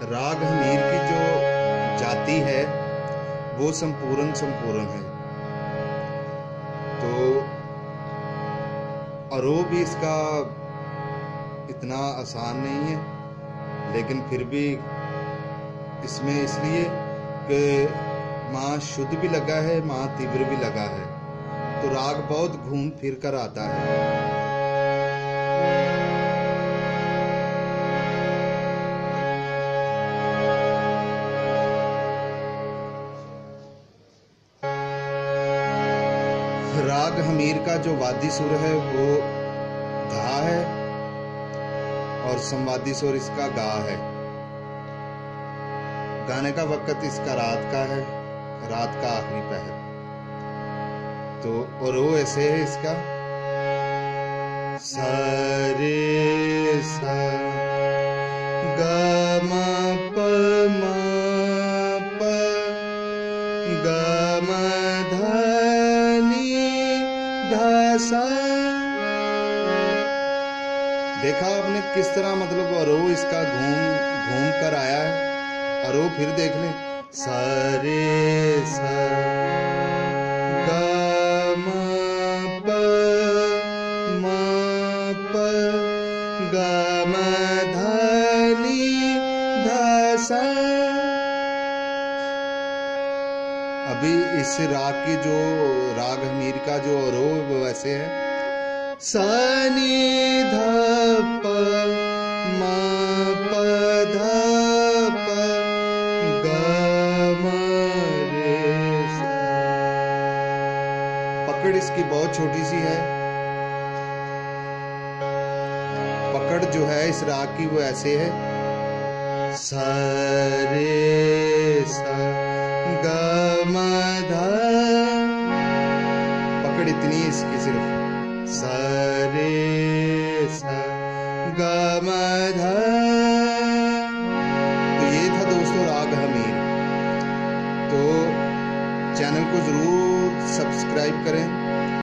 राग हमीर की जो जाति है वो संपूर्ण है। तो आरोह भी इसका इतना आसान नहीं है, लेकिन फिर भी इसमें इसलिए कि माँ शुद्ध भी लगा है, माँ तीव्र भी लगा है, तो राग बहुत घूम फिर कर आता है। राग हमीर का जो वादी सुर है वो धा है और संवादी सुर इसका गा है। गाने का वक्त इसका रात का है, रात का आखिरी पहर। तो और वो ऐसे है इसका सा रे सा ग म प म प ग म ध सा। देखा आपने किस तरह मतलब आरोह इसका घूम कर आया है। आरोह फिर देख लें सा रे सा ग म प ग म ध नि ध सा। अभी इस राग की जो राग हमीर का जो आरोह वो वैसे है सा नि ध प म प ध प ग म रे सा। पकड़ इसकी बहुत छोटी सी है। पकड़ जो है इस राग की वो ऐसे है सा रे सा ग म ध। पकड़ इतनी है इसकी सिर्फ सा रे सा ग म ध। तो ये था दोस्तों राग हमीर। तो चैनल को जरूर सब्सक्राइब करें।